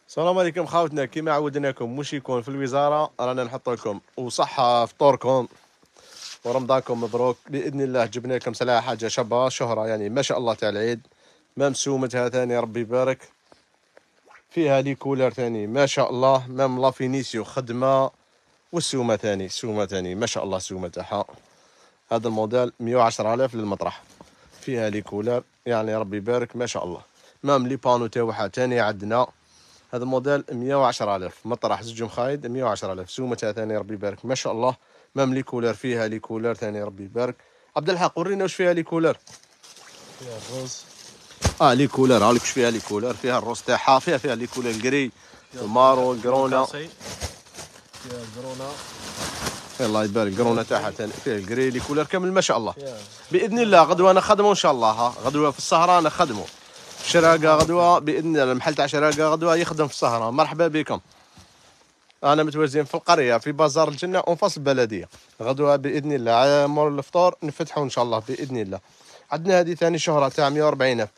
السلام عليكم خاوتنا، كيما عودناكم مش يكون في الوزاره رانا نحط لكم وصحه فطوركم ورمضانكم مبروك باذن الله. جبنا لكم سلعه حاجه شابه شهره يعني ما شاء الله تاع العيد. مام سومتها ثاني ربي يبارك فيها لي كولر ثاني ما شاء الله. مام لا فينيسيو خدمه والسومه ثاني السومه ثاني ما شاء الله. السومه تاعها هذا الموديل 110,000 للمطرح. فيها لي كولر يعني ربي يبارك ما شاء الله. مام لي بانو تاعها ثاني عندنا هذا الموديل 110,000 مطرح زوج مخايد 110,000. سومتها ثاني ربي يبارك ما شاء الله. مام لي كولر فيها لي كولر ثاني ربي يبارك. عبد الحق ورينا واش فيها لي كولر. فيها الروز لي كولر هاوليك واش فيها لي كولر. فيها الروز تاعها فيها لي كولر الكري المارو الكرونا. فيها الكرونا الله يبارك الكرونا تاعها ثاني فيها الكري لي كولر كامل ما شاء الله. باذن الله غدوه نخدموا ان شاء الله. غدوه في السهره نخدموا شراقه غدوه باذن الله. المحل تاع شراقه غدوه يخدم في السهره. مرحبا بكم. انا متوازين في القريه في بازار الجنه انفاس البلديه. غدوه باذن الله مور الفطور نفتحوا ان شاء الله باذن الله. عندنا هذه ثاني شهره تاع 140,000.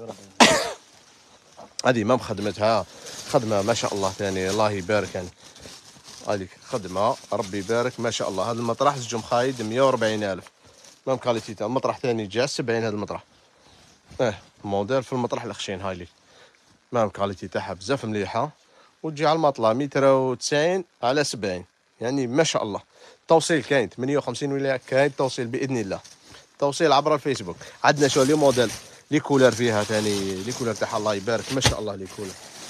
هذه ما خدمتها خدمه ما شاء الله ثاني الله يبارك يعني. هذيك خدمه ربي يبارك ما شاء الله. هذا المطرح زوج مخايد 140,000. مام كاليتي تاع المطرح ثاني جا 70 هذا المطرح. موديل في المطرح الخشين هاي لي. مام كاليتي تاعها بزاف مليحه وتجي على المطلع 190 على 70 يعني ما شاء الله. توصيل كاين 58 ولا كاين توصيل باذن الله. توصيل عبر الفيسبوك. عندنا شو لي موديل لي كولر فيها ثاني لي كولر تاعها الله يبارك ما شاء الله. لي كولر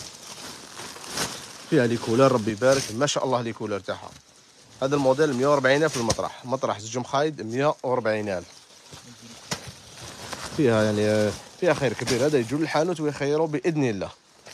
فيها لي كولر ربي يبارك ما شاء الله. لي كولر تاعها هذا الموديل 140,000 في المطرح. مطرح زوج مخايد 140,000. فيها يعني فيها خير كبير. هذا يجوا للحانوت ويخيروا باذن الله.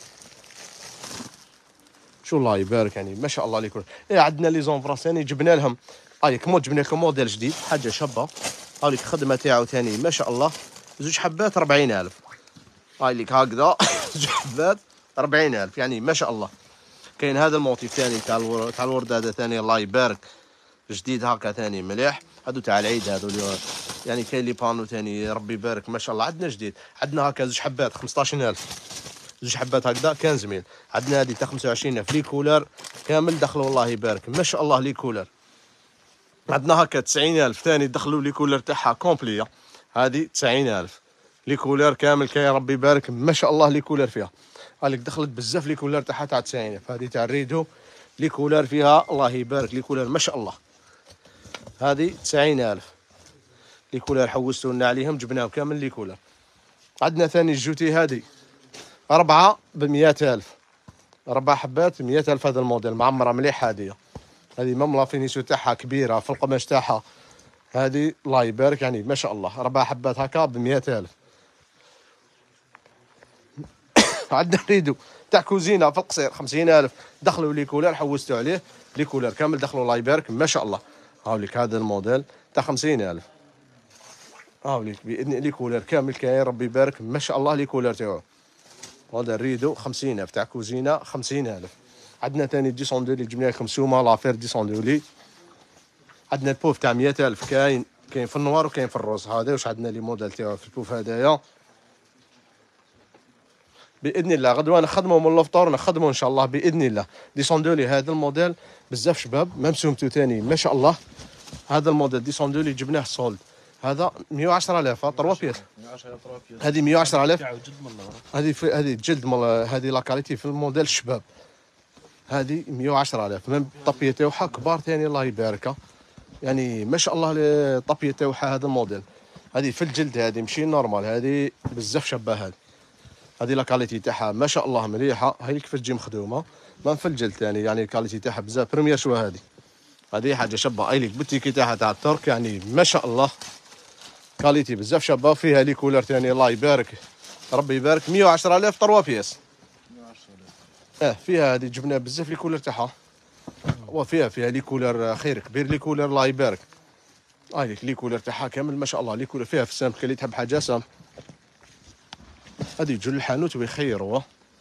شو الله يبارك يعني ما شاء الله عليكم. عندنا لي زونفرا ثاني جبنا لهم كمو جبنا لكم موديل جديد حاجه شابه. هاوليك الخدمه تاعو ثاني ما شاء الله. زوج حبات 40,000. هاوليك هكذا زوج حبات 40,000 يعني ما شاء الله. كاين هذا الموتيف ثاني تاع الورد هذا ثاني الله يبارك جديد هكا ثاني مليح. هادو تاع العيد هادو يعني كاين لي بانو ثاني ربي يبارك ما شاء الله. عندنا جديد عندنا هكا زوج حبات 15,000. زوج حبات هكذا 15,000. عندنا هذه تاع 25,000 لي كولر كامل دخلوا الله يبارك ما شاء الله. لي كولر عندنا هكا 90,000 ثاني دخلوا لي كولر تاعها كومبليه. هذه 90,000 لي كولر كامل كاين ربي يبارك ما شاء الله. لي كولر فيها هالك دخلت بزاف لي كولر تاعها تاع 90,000. هذه تاع الريدو لي كولر فيها الله يبارك. لي كولر ما شاء الله. هذه 90,000 لي كولر حوستوا لنا عليهم جبناهم كامل لي كولر. عندنا ثاني الجوتي هذه 4 ب100,000. 4 حبات 100,000. هذا الموديل معمره مليح. هذه مام لا فينيسيو تاعها كبيره في القماش تاعها. هذه الله يبارك يعني ما شاء الله. 4 حبات هكا ب100,000. عندنا ريدو تاع كوزينه في القصير 50,000 دخلوا لي كولر حوستوا عليه لي كولر كامل دخلوا الله يبارك ما شاء الله. هاوليك هذا الموديل تاع 50,000. هاوليك باذن لي كولر كامل كاين ربي يبارك ما شاء الله. لي كولر تاعو هذا الريدو 50,000 تاع كوزينه 50,000. عندنا ثاني ديسوندولي جبنا لكم سومه لافير ديسوندولي. عندنا البوف تاع 100,000 كاين في النوار وكاين في الروز. هذا واش عندنا لي موديل تاعو في البوف هذايا باذن الله. غدوه نخدموا من الفطور نخدموا ان شاء الله باذن الله. ديسوندولي هذا الموديل بزاف شباب ممسومتو ثاني ما شاء الله. هذا الموديل ديسوندولي جبناه سولد. هذا 110,000 3 بيس. هذه 110,000. هذه جلد هذه لا كاليتي في الموديل الشباب. هذه 110,000 من الطابيه تاعها كبار ثاني الله يبارك يعني ما شاء الله. الطابيه تاعها هذا الموديل هذه في الجلد هذه ماشي نورمال. هذه بزاف شابه. هذه لا كاليتي تاعها ما شاء الله مليحه. هاي كيف تجي مخدومه ما في الجلد ثاني يعني الكاليتي تاعها بزاف بريمير شو. هذه حاجه شابه. ايليك بالتيكي تاعها تاع الترك يعني ما شاء الله. كاليتي بزاف شابه. فيها لي كولر ثاني الله يبارك ربي يبارك 110,000 3 بيس. فيها هذه جبنا بزاف لي كولر تاعها. وفيها لي كولر خير كبير. لي كولر الله يبارك. هايليك لي كولر تاعها كامل ما شاء الله. لي كولر فيها في السام اللي تحب حاجه سام. هذه يجوا للحانوت ويخيروا.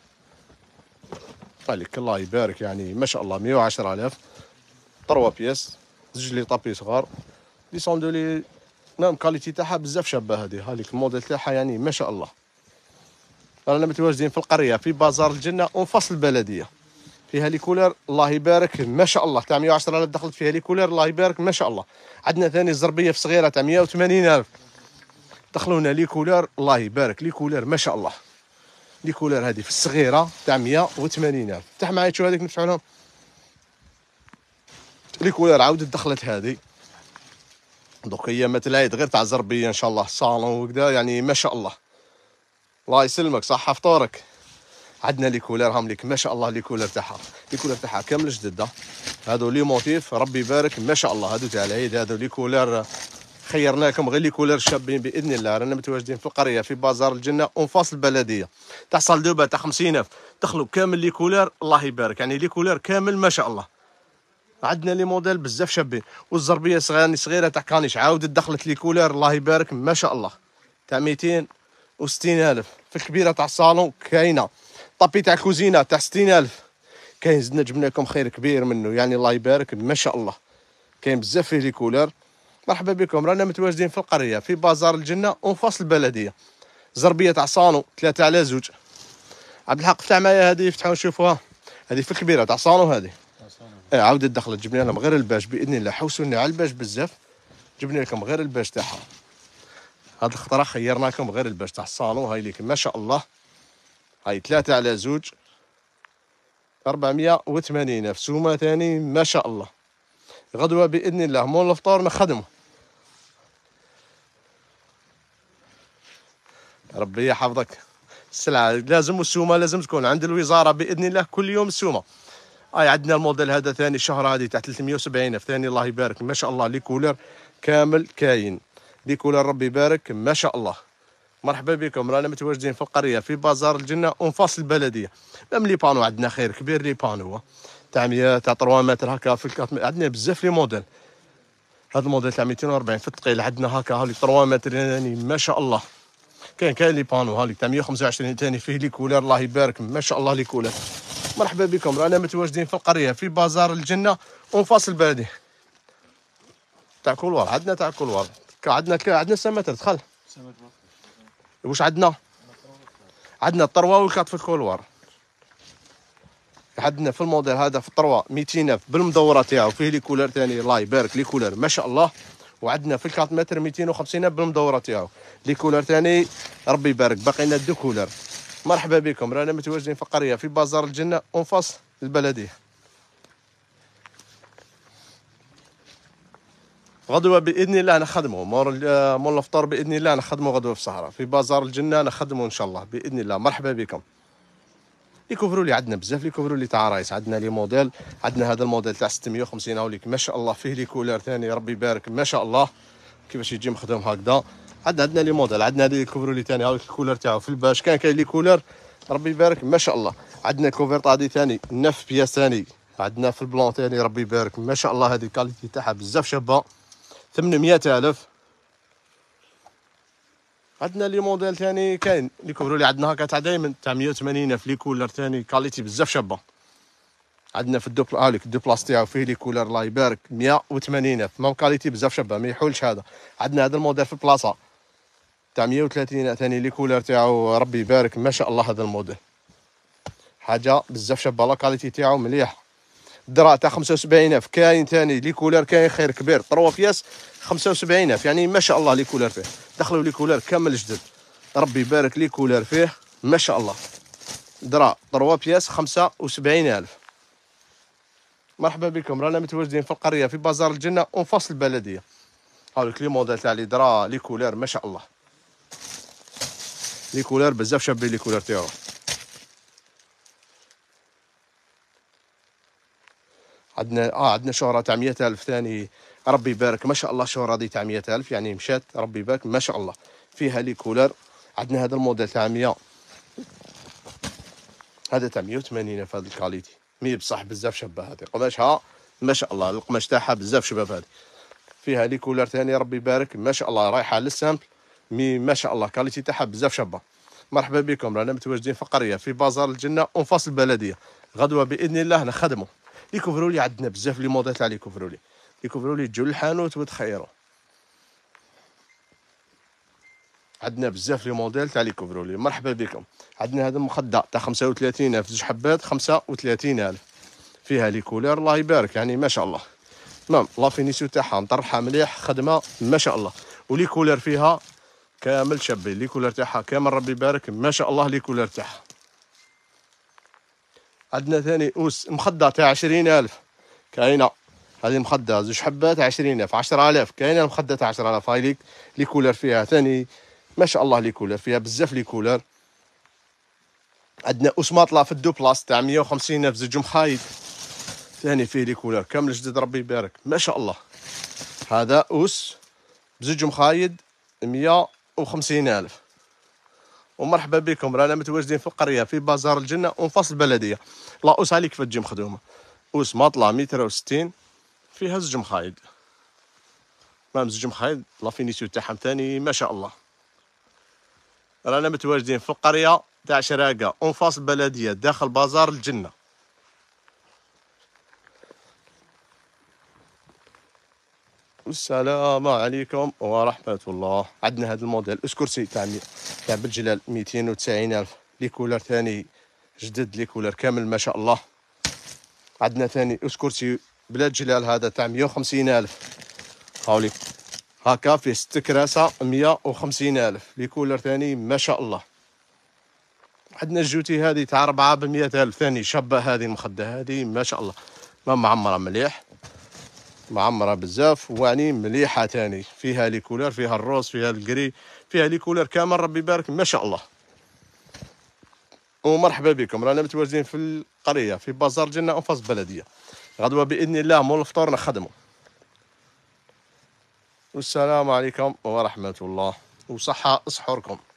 هايليك الله يبارك يعني ما شاء الله 110,000 3 بيس. زوج لي طابي صغار لي صوندولي نعم كاليتي تاعها بزاف شابه. هذه هايليك الموديل تاعها يعني ما شاء الله. رانا متواجدين في القريه في بازار الجنه ونفصل البلديه. فيها لي كولر الله يبارك ما شاء الله تاع 110,000 دخلت فيها لي كولر الله يبارك ما شاء الله. عندنا ثاني الزربيه في صغيره تاع 180,000 دخلونا لي كولر الله يبارك لي كولر ما شاء الله. لي كولر هذه في الصغيره تاع 180,000. افتح معايا تشوف هذيك نفتحوا لهم لي كولر عاودت دخلت هذه. دوك هي مثل هاي غير تاع زربيه ان شاء الله صالون وكذا يعني ما شاء الله. الله يسلمك صحه فطورك. عندنا لي كولر هم ليك ما شاء الله لي كولر تاعها لي كولر تاعها كامل جديده. هادو لي موتيف ربي يبارك ما شاء الله. هادو تاع العيد هادو لي كولر خيرناكم غير لي كولر شابين باذن الله. رانا متواجدين في القريه في بازار الجنه ونفاصل البلديه تاع صالدوبه تاع 50,000 دخلوا كامل لي كولر الله يبارك يعني لي كولر كامل ما شاء الله. عندنا لي موديل بزاف شابين والزربيه صغيره تاع كانيش عاودت دخلت لي كولر الله يبارك ما شاء الله تاع 260,000. في الكبيره تاع الصالون كاينه طابي تاع كوزينه تاع 60,000 كاين. زدنا جبنا لكم خير كبير منه يعني الله يبارك ما شاء الله. كاين بزاف فيه لي كولر. مرحبا بكم رانا متواجدين في القريه في بازار الجنه ونفاصل البلديه. زربيه تاع صالون 3 على 2. عبد الحق فتح معايا هذه يفتحوا نشوفوها. هذه في الكبيره تاع صالون هذه عاودت دخلت جبنا لهم غير الباج باذن الله. حوسونا على الباج بزاف جبنا لكم غير الباج تاعها. هاد الخطره خيرناكم غير الباج تاع الصالون هاي ليك ما شاء الله. هاي 3 على 2 480 في سومه ثاني ما شاء الله. غدوه باذن الله مول الفطور نخدمه. ربي يحفظك. السلعه لازم والسومه لازم تكون عند الوزاره باذن الله كل يوم السومه. عندنا الموديل هذا ثاني الشهر هذه تاع 370 في ثاني الله يبارك ما شاء الله. لي كولر كامل كاين لي كولر ربي يبارك ما شاء الله. مرحبا بكم رانا متواجدين في القريه في بازار الجنه ونفاصل البلديه. ميم لي بانو عندنا خير كبير لي بانو تاع 100 تاع 3 متر هكا في عندنا بزاف لي موديل. هذا الموديل تاع 240 في الثقيل عندنا هكا هاوليك 3 متر يعني ما شاء الله. كاين لي بانو هاوليك تاع 125 ثاني فيه لي كولر الله يبارك ما شاء الله لي كولر. مرحبا بكم رانا متواجدين في القريه في بازار الجنه ونفاصل البلديه تاع كولوار. عندنا تاع كولوار عندنا سماتر دخل واش عندنا الطروا والكات في الكولوار. عندنا في الموديل هذا في الطروا 200,000 بالمدوره تاعو فيه لي كولر ثاني الله يبارك لي كولر ما شاء الله. وعندنا في الكات متر 250,000 بالمدوره تاعو لي كولر ثاني ربي يبارك باقي لنا 2 كولر. مرحبا بكم رانا متواجدين في القريه في بازار الجنه ونفاصل البلديه. غدوه باذن الله نخدموا مول الفطور باذن الله نخدموا غدوه في الصحراء في بازار الجنه نخدموا ان شاء الله باذن الله. مرحبا بكم. يكفروا لي عندنا بزاف يكفروا لي تاع رايس. عندنا لي موديل عندنا هذا الموديل تاع 650 هاوليك ما شاء الله فيه لي كولر ثاني ربي يبارك ما شاء الله كيفاش يجي مخدوم هكذا. عندنا لي موديل عندنا هذا يكفروا لي ثاني هاوليك الكولر تاعو في الباش كاين لي كولر ربي يبارك ما شاء الله. عندنا كوفرت هذه ثاني 9 بياس ثاني عندنا في البلون ثاني ربي يبارك ما شاء الله. هذه الكاليتي تاعها بزاف شابه 800,000. عندنا لي موديل ثاني كاين اللي كبروا لي عندنا هكا تاع دايما تاع 180 في لي كولر ثاني كاليتي بزاف شابه. عندنا في الدو هاوليك الدو بلاص تاعو فيه لي كولر الله يبارك 180 مام كاليتي بزاف شابه ما يحولش هذا. عندنا هذا الموديل في البلاصه تاع 130 ثاني لي كولر تاعو ربي يبارك ما شاء الله. هذا الموديل حاجه بزاف شابه لا كاليتي تاعو مليح. الدراع تاع 75,000 كاين ثاني لي كولر كاين خير كبير 3 بياس 75,000 يعني ما شاء الله لي كولر فيه دخلوا لي كولر كامل جدد ربي يبارك لي كولر فيه ما شاء الله. دراع 3 بياس 75,000. مرحبا بكم رانا متواجدين في القريه في بازار الجنه ونفاصل البلديه. هاوليك لي موديل تاع لي دراع لي كولر ما شاء الله لي كولر بزاف شابين لي كولر تاعو. عندنا شهرة تاع 100,000 ثاني ربي يبارك ما شاء الله. الشهرة دي تاع 100,000 يعني مشات ربي يبارك ما شاء الله فيها لي كولر. عندنا هذا الموديل تاع 100 هذا تاع 180 في هذا الكاليتي مي بصح بزاف شابه. هذه قماشها ما شاء الله القماش تاعها بزاف شباب. هذه فيها لي كولر ثاني ربي يبارك ما شاء الله رايحه للسامبل مي ما شاء الله كاليتي تاعها بزاف شابه. مرحبا بكم رانا متواجدين في القريه في بازار الجنه ونفاصل البلديه. غدوه باذن الله نخدموا. يكفروا لي عندنا بزاف لي موديل تاع يكفروا لي تجوا للحانوت وتخيروا. عندنا بزاف لي موديل تاع لي كوفرولي. مرحبا بكم. عندنا هذا المخده تاع 35,000 زوج حبات 35,000 فيها لي كولور الله يبارك يعني ما شاء الله. تمام لا فينيسيو تاعها مطرحها مليح خدمه ما شاء الله. ولي كولور فيها كامل شابين لي كولور تاعها كامل ربي يبارك ما شاء الله لي كولور تاعها. عندنا ثاني اوس مخده تاع 20,000 كاينه. هذه مخده زوج حبات 20,000 10,000 كاينه المخده تاع 10,000 هاي لي كولور فيها ثاني ما شاء الله لي كولور فيها بزاف لي كولور. عندنا اوس ماطله في الدو بلاص تاع 150,000 زوج مخايد ثاني فيه لي كولور كامل جديد ربي يبارك ما شاء الله. هذا اوس بزوج مخايد 150,000. ومرحبا بكم رانا متواجدين في القريه في بازار الجنه ونفاس البلديه. لا اوس عليك كيف تجي مخدومه. اوس ماطله 160 فيها زوج مخايد مام زوج مخايد لا فينيسيو تاعهم ثاني ما شاء الله. رانا متواجدين في القريه تاع شراقه ونفاس البلديه داخل بازار الجنه. السلام عليكم ورحمة الله. عندنا هذا الموديل اسكرسي تاع بالجلال 290,000 لي كولر ثاني جدد لي كولر كامل ما شاء الله. عندنا ثاني اسكرسي بلا جلال هذا تاع 150,000 هاولي هاكا فيه 6 كراسة 150,000 لي كولر ثاني ما شاء الله. عندنا الجوتي هذه تاع 4 ب100,000 ثاني شابة هذه المخدة هذه ما شاء الله ما معمرة مليح معمرة بزاف وعني مليحة تاني فيها لي كولر فيها الروز فيها الجري فيها لي كولر كامل ربي يبارك ما شاء الله. ومرحبا بكم رانا متواجدين في القرية في بازار جنة أنفاس بلدية. غدوة بإذن الله مول الفطور نخدموا. والسلام عليكم ورحمة الله وصحة أسحوركم.